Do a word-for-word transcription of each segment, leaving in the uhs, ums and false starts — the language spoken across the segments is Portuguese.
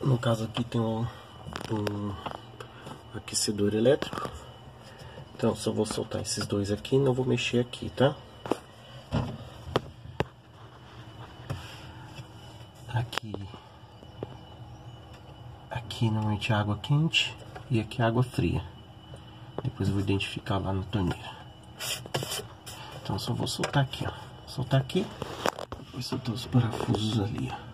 No caso aqui tem um, um aquecedor elétrico. Então só vou soltar esses dois aqui, não vou mexer aqui, tá? Aqui Aqui normalmente é água quente e aqui é água fria. Depois eu vou identificar lá na torneira. Então só vou soltar aqui, ó. Soltar aqui. Depois soltar os parafusos ali, ó.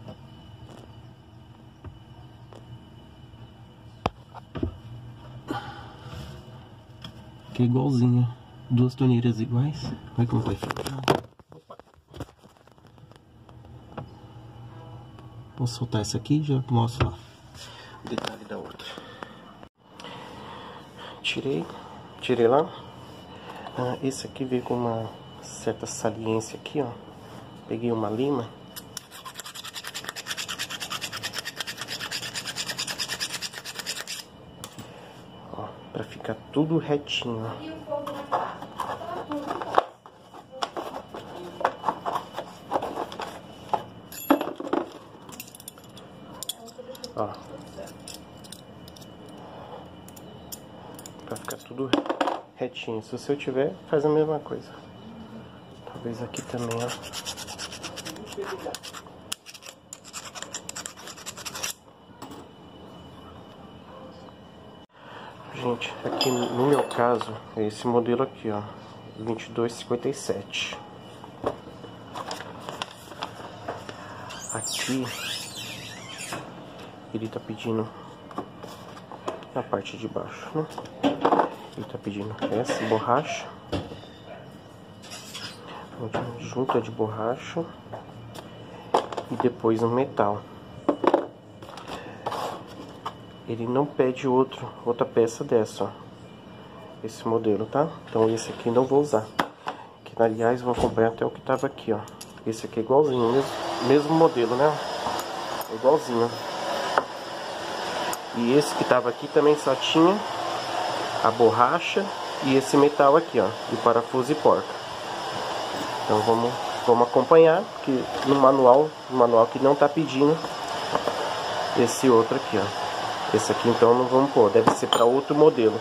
Que é igualzinho. Duas torneiras iguais. Olha como vai ficar. Opa. Vou soltar essa aqui e já mostro lá o detalhe da outra. Tirei. Tirei lá. Ah, esse aqui veio com uma certa saliência aqui, ó. Peguei uma lima. Ó, pra ficar tudo retinho. Ó. Pra ficar tudo retinho. Se você tiver, faz a mesma coisa. Talvez aqui também, ó. Gente, aqui no meu caso, é esse modelo aqui, ó. vinte e dois cinquenta e sete. Aqui ele tá pedindo na parte de baixo, né? Ele tá pedindo essa borracha, junta de borracha e depois um metal. Ele não pede outro, outra peça dessa, ó. Esse modelo, tá? Então esse aqui não vou usar. Que aliás vou acompanhar até o que tava aqui, ó. Esse aqui é igualzinho, mesmo, mesmo modelo, né? É igualzinho. E esse que tava aqui também só tinha a borracha e esse metal aqui, ó, de parafuso e porca. Então vamos, vamos acompanhar, porque no manual, no manual que não tá pedindo esse outro aqui, ó. Esse aqui então não vamos pôr, deve ser para outro modelo.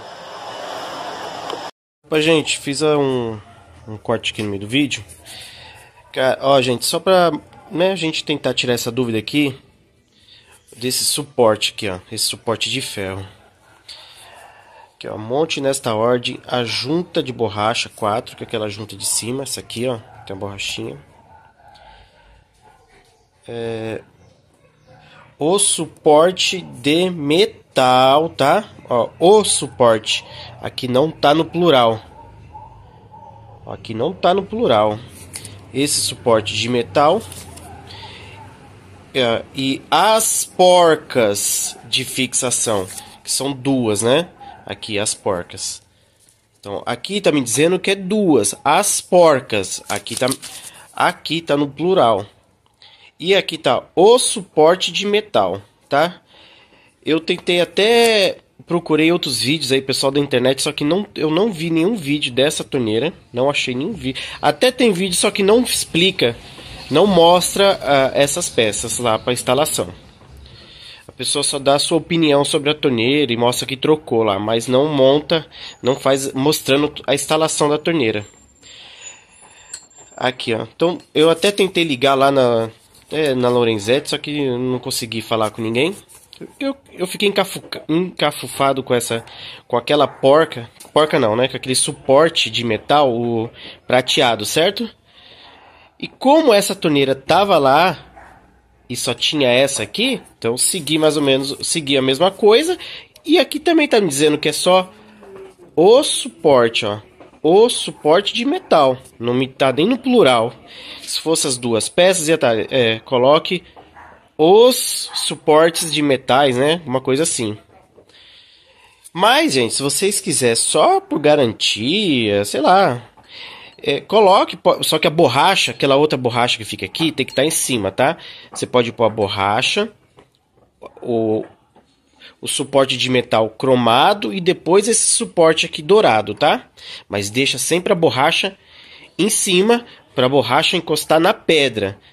Opa, gente, fiz um, um corte aqui no meio do vídeo. Cara, ó, gente, só pra, né, a gente tentar tirar essa dúvida aqui desse suporte aqui, ó, esse suporte de ferro. Aqui, ó, monte nesta ordem a junta de borracha quatro, que é aquela junta de cima, essa aqui, ó, tem a borrachinha. É, o suporte de metal, tá? Ó, o suporte aqui não tá no plural. Ó, aqui não tá no plural. Esse suporte de metal. É, e as porcas de fixação, que são duas, né? Aqui as porcas. Então aqui tá me dizendo que é duas. As porcas. Aqui tá, aqui tá no plural. E aqui tá o suporte de metal, tá? Eu tentei até... Procurei outros vídeos aí, pessoal da internet, só que não, eu não vi nenhum vídeo dessa torneira. Não achei nenhum vídeo. Até tem vídeo, só que não explica, não mostra uh, essas peças lá para instalação. A pessoa só dá a sua opinião sobre a torneira e mostra que trocou lá, mas não monta, não faz mostrando a instalação da torneira. Aqui, ó. Então, eu até tentei ligar lá na, é, na Lorenzetti, só que eu não consegui falar com ninguém. Eu, eu fiquei encafu, encafufado com essa, com aquela porca, porca não, né? Com aquele suporte de metal, o prateado, certo? E como essa torneira tava lá e só tinha essa aqui, então segui mais ou menos, segui a mesma coisa. E aqui também tá me dizendo que é só o suporte, ó. O suporte de metal, não me tá nem no plural. Se fosse as duas peças, ia tá, é, coloque os suportes de metais, né? Uma coisa assim. Mas, gente, se vocês quiserem só por garantia, sei lá, é, coloque, só que a borracha, aquela outra borracha que fica aqui, tem que estar em cima, tá? Você pode pôr a borracha, o, o suporte de metal cromado e depois esse suporte aqui dourado, tá? Mas deixa sempre a borracha em cima para a borracha encostar na pedra.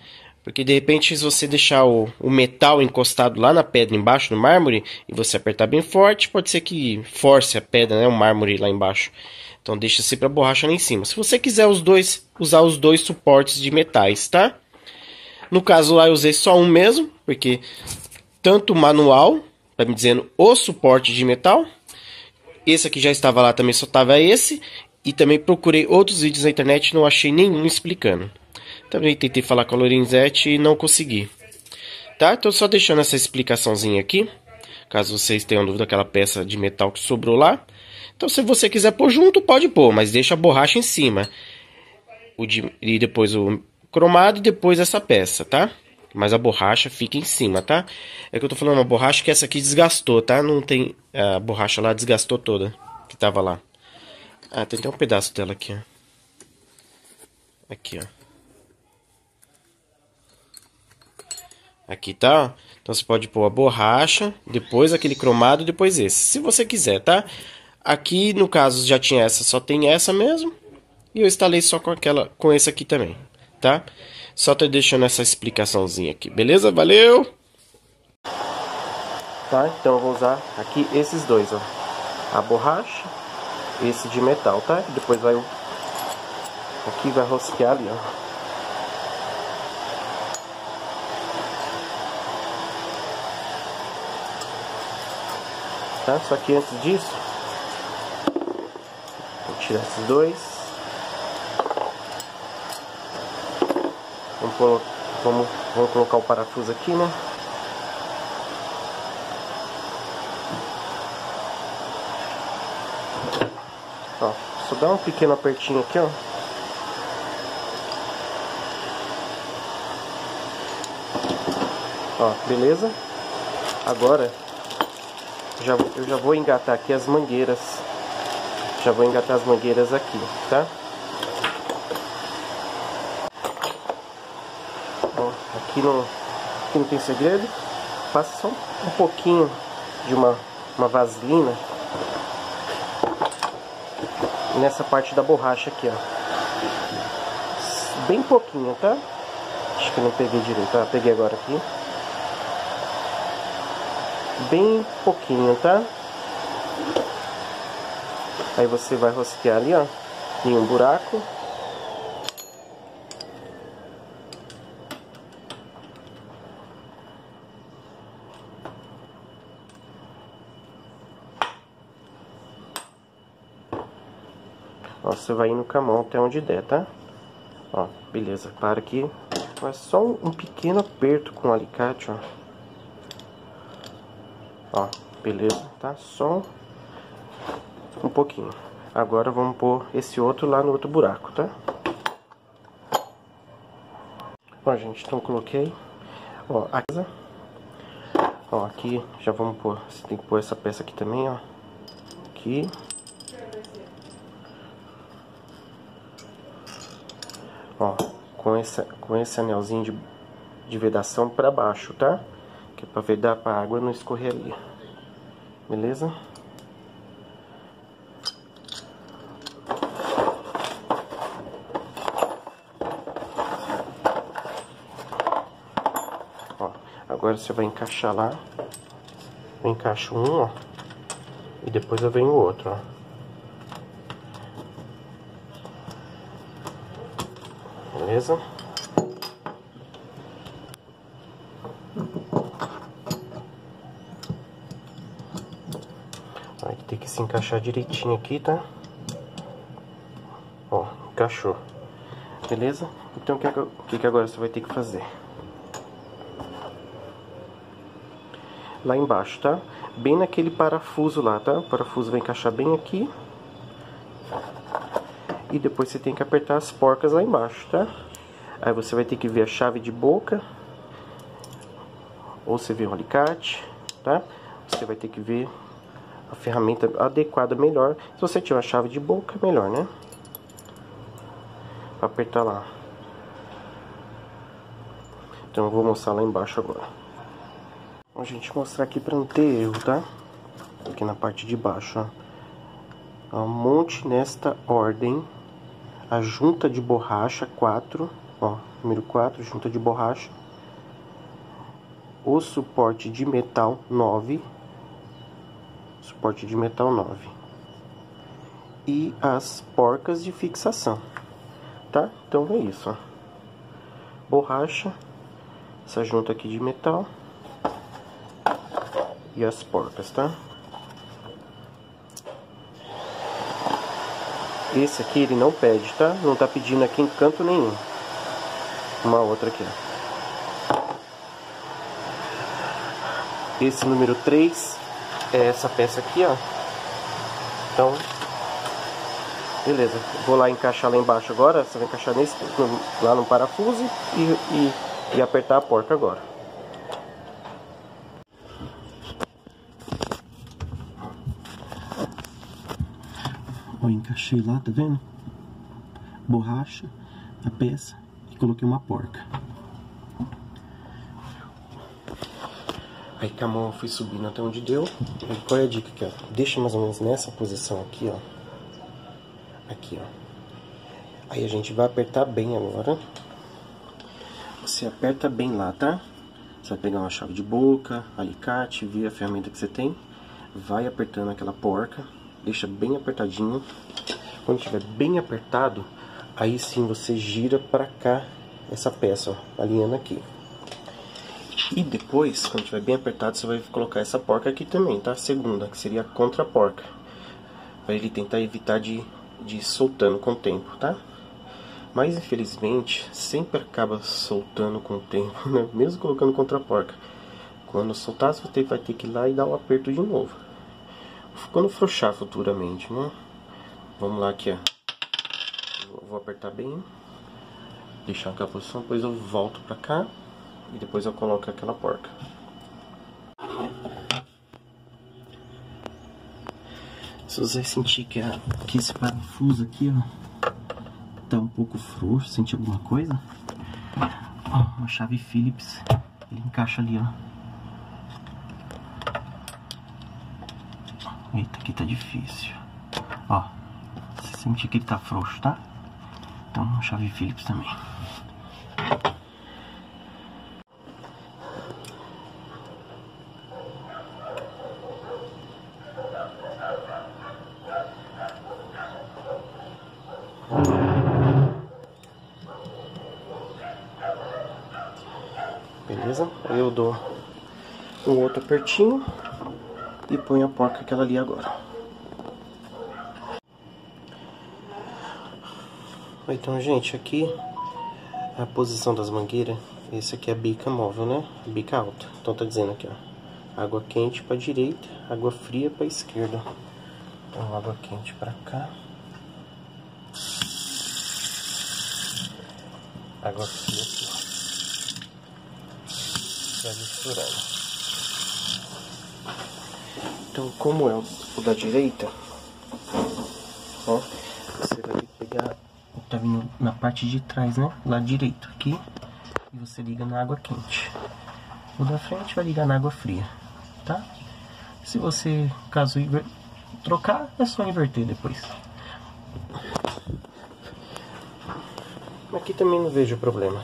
Porque de repente, se você deixar o, o metal encostado lá na pedra embaixo, no mármore, e você apertar bem forte, pode ser que force a pedra, né, o mármore lá embaixo. Então deixa sempre a borracha lá em cima. Se você quiser os dois, usar os dois suportes de metais, tá? No caso lá eu usei só um mesmo, porque tanto o manual, tá me dizendo o suporte de metal. Esse aqui já estava lá, também só estava esse. E também procurei outros vídeos na internet e não achei nenhum explicando. Também tentei falar com a Lorenzetti e não consegui. Tá? Então só deixando essa explicaçãozinha aqui. Caso vocês tenham dúvida daquela peça de metal que sobrou lá. Então se você quiser pôr junto, pode pôr. Mas deixa a borracha em cima. O de, e depois o cromado e depois essa peça, tá? Mas a borracha fica em cima, tá? É que eu tô falando uma borracha que essa aqui desgastou, tá? Não tem... A borracha lá desgastou toda. Que tava lá. Ah, tem até um pedaço dela aqui, ó. Aqui, ó. Aqui, tá? Então você pode pôr a borracha, depois aquele cromado, depois esse. Se você quiser, tá? Aqui, no caso, já tinha essa, só tem essa mesmo. E eu instalei só com aquela, com esse aqui também, tá? Só tô deixando essa explicaçãozinha aqui, beleza? Valeu! Tá? Então eu vou usar aqui esses dois, ó. A borracha, esse de metal, tá? E depois vai o... Aqui vai rosquear ali, ó. Tá? Só que antes disso, vou tirar esses dois. Vamos, pôr, vamos, vamos colocar o parafuso aqui, né? Ó, só dá um pequeno apertinho aqui, ó. Ó, beleza? Agora já, eu já vou engatar aqui as mangueiras. Já vou engatar as mangueiras aqui, tá? Ó, aqui não, aqui não tem segredo. Passa só um pouquinho de uma, uma vaselina nessa parte da borracha aqui, ó. Bem pouquinho, tá? Acho que eu não peguei direito, tá? Peguei agora aqui. Bem pouquinho, tá? Aí você vai rosquear ali, ó, em um buraco. Ó, você vai indo com a mão até onde der, tá? Ó, beleza, para aqui. Faz só um, um pequeno aperto com o alicate, ó. Ó, beleza, tá? Só um pouquinho. Agora vamos pôr esse outro lá no outro buraco, tá? Ó, gente, então coloquei. Ó, aqui, ó, aqui já vamos pôr. Você tem que pôr essa peça aqui também, ó. Aqui. Ó, com esse, com esse anelzinho de, de vedação pra baixo, tá? Que é pra vedar pra água não escorrer ali. Beleza? Ó, agora você vai encaixar lá. Eu encaixo um, ó. E depois eu venho o outro, ó. Beleza? Aí tem que se encaixar direitinho aqui, tá? Ó, encaixou. Beleza? Então o que, o que agora você vai ter que fazer? Lá embaixo, tá? Bem naquele parafuso lá, tá? O parafuso vai encaixar bem aqui. E depois você tem que apertar as porcas lá embaixo, tá? Aí você vai ter que ver a chave de boca. Ou você vê um alicate, tá? Você vai ter que ver a ferramenta adequada melhor. Se você tiver uma chave de boca, melhor, né? Pra apertar lá. Então eu vou mostrar lá embaixo agora. Bom, gente, mostrar aqui pra não ter erro, tá? Aqui na parte de baixo, ó. Ó, monte nesta ordem a junta de borracha quatro Ó, número quatro, junta de borracha. O suporte de metal nove. Suporte de metal nove. E as porcas de fixação, tá? Então é isso, ó. Borracha, essa junta aqui de metal e as porcas, tá? Esse aqui ele não pede, tá? Não tá pedindo aqui em canto nenhum. Uma outra aqui, ó. Esse número três é essa peça aqui, ó. Então, beleza. Vou lá encaixar lá embaixo agora. Você vai encaixar nesse, lá no parafuso e, e, e apertar a porca agora. Ó, encaixei lá, tá vendo? Borracha, a peça e coloquei uma porca. Aí com a mão eu fui subindo até onde deu. E qual é a dica aqui, ó? Deixa mais ou menos nessa posição aqui, ó. Aqui, ó. Aí a gente vai apertar bem agora. Você aperta bem lá, tá? Você vai pegar uma chave de boca, alicate, vê a ferramenta que você tem. Vai apertando aquela porca. Deixa bem apertadinho. Quando estiver bem apertado, aí sim você gira pra cá essa peça, ó, alinhando aqui. E depois, quando estiver bem apertado, você vai colocar essa porca aqui também, tá? Segunda, que seria a contra-porca. Pra ele tentar evitar de, de ir soltando com o tempo, tá? Mas infelizmente, sempre acaba soltando com o tempo, né? Mesmo colocando contra-porca. Quando soltar, você vai ter que ir lá e dar um aperto de novo. Quando frouxar futuramente, né? Vamos lá aqui, ó. Vou apertar bem. Deixar aquela posição, depois eu volto pra cá. E depois eu coloco aquela porca. Se você sentir que, a, que esse parafuso aqui, ó, tá um pouco frouxo, sentir alguma coisa, ó, uma chave Phillips, ele encaixa ali, ó. Eita, aqui tá difícil. Ó, se sentir que ele tá frouxo, tá? Então, uma chave Phillips também. Beleza? Aí eu dou um outro apertinho e ponho a porca aquela ali agora. Então, gente, aqui a posição das mangueiras. Esse aqui é a bica móvel, né? Bica alta. Então tá dizendo aqui, ó, água quente pra direita, água fria pra esquerda. Então água quente pra cá, água fria aqui, ó. Vai misturando. Então, como é o da direita, ó, você vai pegar, tá vindo na parte de trás, né? Lado direito aqui, e você liga na água quente. O da frente vai ligar na água fria, tá? Se você, caso trocar, é só inverter depois. Aqui também não vejo problema.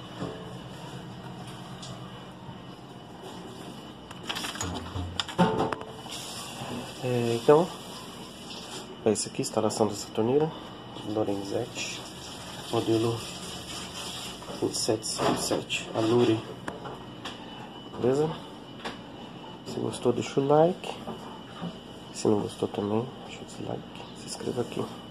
É, então, é isso aqui, instalação dessa torneira Lorenzetti, modelo vinte e sete cinquenta e sete, a Lure. Beleza? Se gostou, deixa o like. Se não gostou também, deixa o dislike. Se inscreva aqui.